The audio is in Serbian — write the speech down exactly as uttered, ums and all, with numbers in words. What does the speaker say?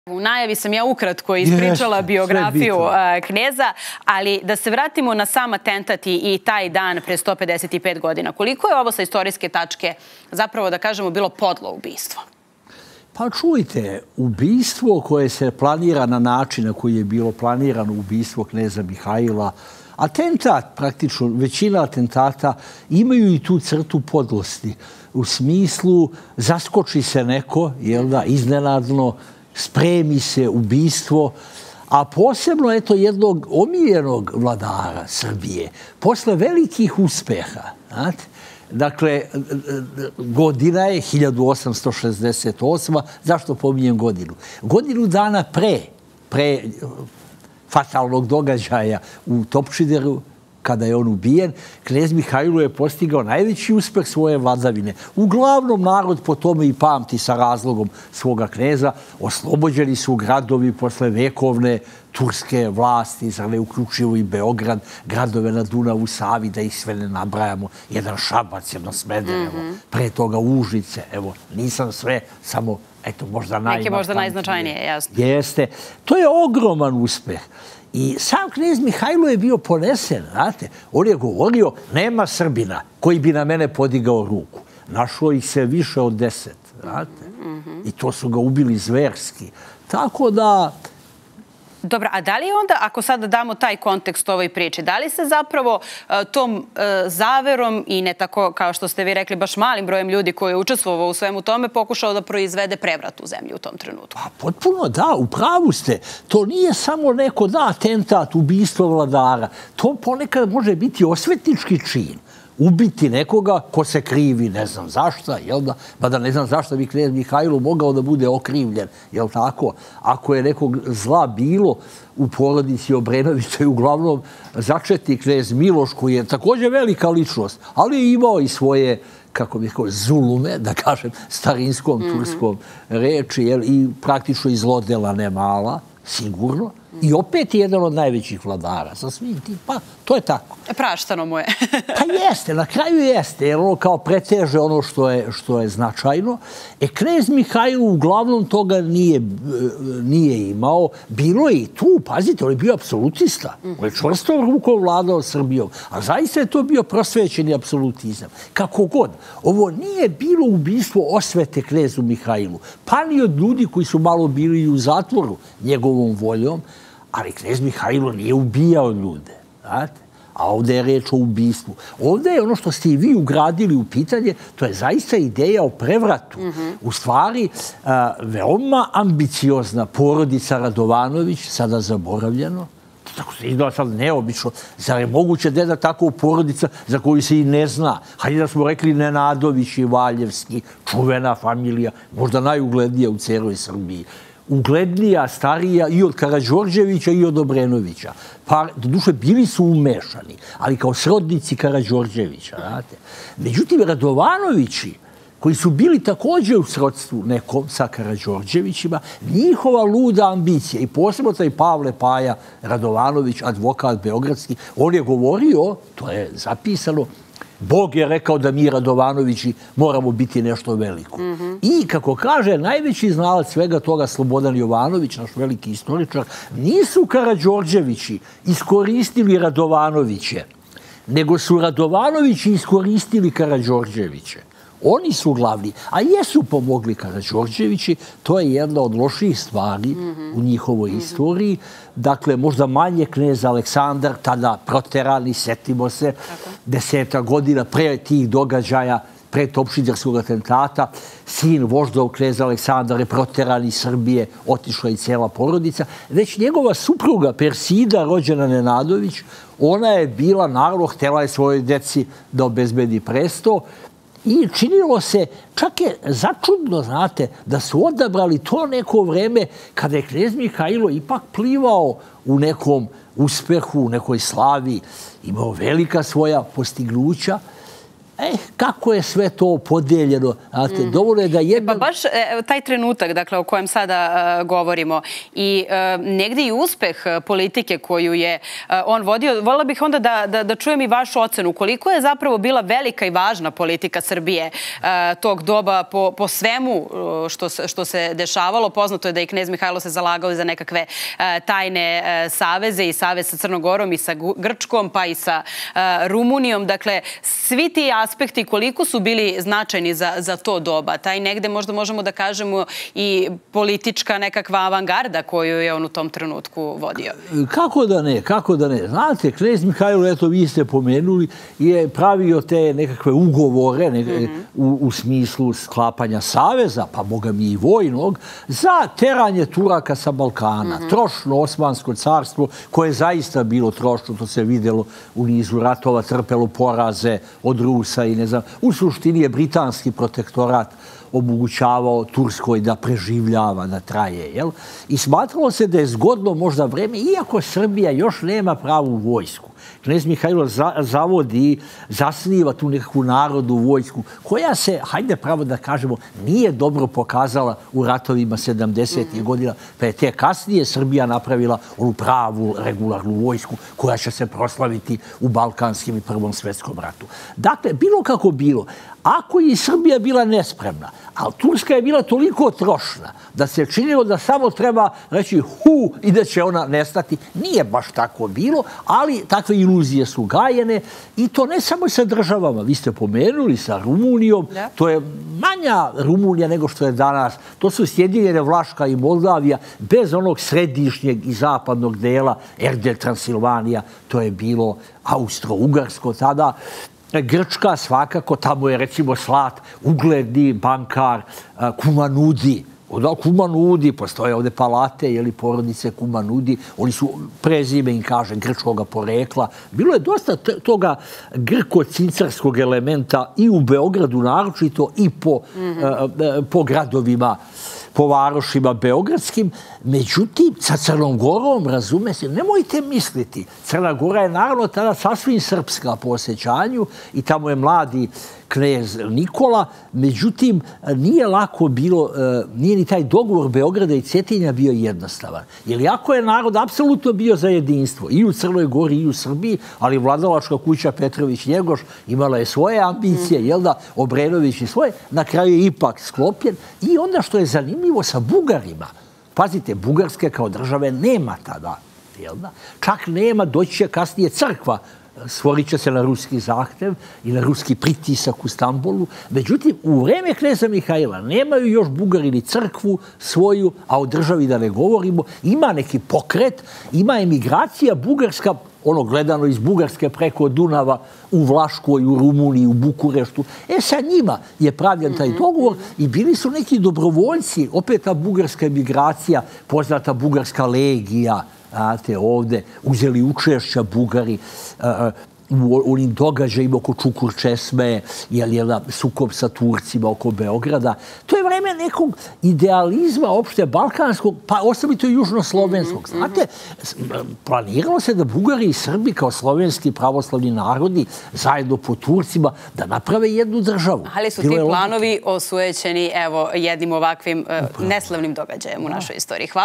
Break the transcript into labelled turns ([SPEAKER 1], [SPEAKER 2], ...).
[SPEAKER 1] U najavi sam ja ukratko ispričala biografiju kneza, ali da se vratimo na sam atentat i taj dan pre sto pedeset pet godina. Koliko je ovo sa istorijske tačke zapravo, da kažemo, bilo podlo ubistvo?
[SPEAKER 2] Pa čujte, ubistvo koje se planira na način na koji je bilo planirano ubistvo kneza Mihajla, atentat, praktično većina atentata imaju i tu crtu podlosti. U smislu, zaskoči se neko, jel da, iznenadno, spremi se ubistvo, a posebno eto jednog omiljenog vladara Srbije, posle velikih uspeha. Znate? Dakle, godina je hiljadu osamsto šezdeset osma. Zašto pominjem godinu? Godinu dana pre, pre fatalnog događaja u Topčideru, kada je on ubijen, knez Mihajlo je postigao najveći uspeh svoje vladavine. Uglavnom, narod po tome i pamti sa razlogom svoga kneza. Oslobođeni su gradovi posle vekovne turske vlasti, zar ne uključivo i Beograd, gradove na Dunavu, Savi, da ih sve ne nabrajamo. Jedan Šabac, jedno Smederevo, pre toga Užice. Evo, nisam sve, samo, eto, možda najmarkantnije.
[SPEAKER 1] Neke možda najznačajnije, jasno.
[SPEAKER 2] Jeste. To je ogroman uspeh. I sam knez Mihajlo je bio ponesen, znate. On je govorio, nema Srbina koji bi na mene podigao ruku. Našlo ih se više od deset, znate. I to su ga ubili zverski. Tako da...
[SPEAKER 1] Dobro, a da li onda, ako sada damo taj kontekst ovoj priči, da li se zapravo tom zaverom i ne tako, kao što ste vi rekli, baš malim brojem ljudi koji je učestvovao u svemu tome, pokušao da proizvede prevrat u zemlji u tom trenutku?
[SPEAKER 2] Pa potpuno da, u pravu ste. To nije samo neko, da, atentat, ubistvo vladara. To ponekad može biti osvetnički čin. Ubiti nekoga ko se krivi, ne znam zašta, jel da? Pa da ne znam zašta bi knez Mihajlo mogao da bude okrivljen, jel tako? Ako je nekog zla bilo u porodici Obrenovića i uglavnom začeti knez Miloš, koji je također velika ličnost, ali je imao i svoje, kako bih rekao, zulume, da kažem, starinskom turskom reči, jel? I praktično i zlodela ne mala, sigurno. I opet je jedan od najvećih vladara sa svim tim. Pa, to je tako.
[SPEAKER 1] Praštano mu je.
[SPEAKER 2] Pa jeste, na kraju jeste, jer ono kao preteže ono što je, što je značajno. E, knez Mihajlo uglavnom toga nije, nije imao. Bilo je i tu, pazite, on je bio apsolutista. On je čvrsto rukom vladao Srbijom. A zaista je to bio prosvećeni apsolutizam. Kako god, ovo nije bilo ubistvo osvete knezu Mihajlu. Pa ni od ljudi koji su malo bili u zatvoru njegovom voljom. Ali knez Mihajlo nije ubijao ljude, znate? A ovdje je reč o ubistvu. Ovdje je ono što ste i vi ugradili u pitanje, to je zaista ideja o prevratu. U stvari, veoma ambiciozna porodica Radovanović, sada zaboravljeno, tako se izgleda sad neobično. Zar je moguće da je tako porodica za koju se i ne zna? Hajde da smo rekli Nenadović i Valjevski, čuvena familija, možda najuglednija u celoj Srbiji. Uglednija, starija i od Karađorđevića i od Obrenovića. Pa, doduše, bili su umešani, ali kao srodnici Karađorđevića, znate. Međutim, Radovanovići, koji su bili također u srodstvu nekom sa Karađorđevićima, njihova luda ambicija, i posebno taj Pavle Paja Radovanović, advokat beogradski, on je govorio, to je zapisano, Bog je rekao da mi Radovanovići moramo biti nešto veliko. I, kako kaže, najveći znalac svega toga, Slobodan Jovanović, naš veliki istoričar, nisu Karađorđevići iskoristili Radovanoviće, nego su Radovanovići iskoristili Karađorđeviće. Oni su glavni, a jesu pomogli Karađorđevići, to je jedna od loših stvari u njihovoj istoriji. Dakle, možda manje knez Aleksandar, tada proterani, setimo se, deseta godina pre tih događaja, pre Topčiderskog atentata, sin voždov kneza Aleksandar je proteran iz Srbije, otišla i cela porodica. Već njegova supruga Persida, rođena Nenadović, ona je bila, naravno, htjela je svojoj deci da obezbedi presto. I činilo se, čak je začudno, znate, da su odabrali to neko vreme kada je knez Mihajlo ipak plivao u nekom uspehu, u nekoj slavi, imao velika svoja postignuća. E, kako je sve to podeljeno? Znate, dovoljno je da jedna...
[SPEAKER 1] Pa baš taj trenutak, dakle, o kojem sada govorimo i negdje i uspeh politike koju je on vodio, voljela bih onda da čujem i vašu ocenu. Koliko je zapravo bila velika i važna politika Srbije tog doba po svemu što se dešavalo? Poznato je da i knez Mihajlo se zalagao za nekakve tajne saveze i savez sa Crnom Gorom i sa Grčkom, pa i sa Rumunijom. Dakle, svi ti aspekti koliko su bili značajni za to doba. Taj negde možda možemo da kažemo i politička nekakva avangarda koju je on u tom trenutku vodio.
[SPEAKER 2] Kako da ne, kako da ne. Znate, knez Mihajlo, eto vi ste pomenuli, je pravio te nekakve ugovore u smislu sklapanja saveza, pa boga mi i vojnog, za teranje Turaka sa Balkana. Trošno Osmansko carstvo, koje je zaista bilo trošno, to se vidjelo u nizu ratova, trpelo poraze od Rusa i ne znam. U suštini je britanski protektorat omogućavao Turskoj da preživljava, da traje. I smatralo se da je zgodno možda vreme, iako Srbija još nema pravu vojsku. Knez Mihajlo zavodi, zasniva tu nekakvu narodnu vojsku, koja se, hajde pravo da kažemo, nije dobro pokazala u ratovima sedamdesetih godina, pa je te kasnije Srbija napravila onu pravu regularnu vojsku koja će se proslaviti u Balkanskim i Prvom svetskom ratu. Dakle, bilo kako bilo, ako je i Srbija bila nespremna, ali Turska je bila toliko trošna da se činilo da samo treba reći hu i da će ona nestati. Nije baš tako bilo, ali takve iluzije su gajene i to ne samo sa državama. Vi ste pomenuli sa Rumunijom. To je manja Rumunija nego što je danas. To su Sjedinjene Vlaška i Moldavija bez onog središnjeg i zapadnog dela Erdel Transilvanija. To je bilo Austro-Ugarsko tada. Grčka svakako, tamo je recimo slat ugledni bankar Kumanudi. Kumanudi, postoje ovdje palate ili porodice Kumanudi, oni su prezime im kaže grčkog porekla. Bilo je dosta toga grko-cincarskog elementa i u Beogradu naročito i po gradovima, po varošima beogradskim. Međutim, sa Crnom Gorom, razume se, nemojte misliti, Crna Gora je naravno tada sasvim srpska po osjećanju i tamo je mladi knez Nikola. Međutim, nije lako bilo, nije ni taj dogovor Beograda i Cetinja bio jednostavan. Jer jako je narod apsolutno bio za jedinstvo i u Crnoj Gori i u Srbiji, ali vladalačka kuća Petrović-Njegoš imala je svoje ambicije, jel da, Obrenović i svoje, na kraju je ipak sklopljen. I onda što je zanimljivo sa Bugarima, pazite, Bugarske kao države nema tada, jel da? Čak nema, doći će kasnije crkva, stvorit će se na ruski zahtev i na ruski pritisak u Stambolu. Međutim, u vreme kneza Mihajla nemaju još Bugari ni crkvu svoju, a o državi da ne govorimo. Ima neki pokret, ima emigracija bugarska, ono gledano iz Bugarske preko Dunava u Vlaškoj, u Rumuniji, u Bukureštu. E, sa njima je pravljen taj dogovor i bili su neki dobrovoljci, opet ta bugarska emigracija, poznata bugarska legija, znate, ovde uzeli učešća Bugari u onim događajima oko Čukur Česme, sukob sa Turcima oko Beograda. To je vreme nekog idealizma opšte balkanskog, pa osobito i južnoslovenskog. Znate, planiralo se da Bugari i Srbi kao slovenski pravoslavni narodi zajedno po Turcima da naprave jednu državu.
[SPEAKER 1] Ali su ti planovi osujećeni, evo, jednim ovakvim neslavnim događajem u našoj istoriji. Hvala.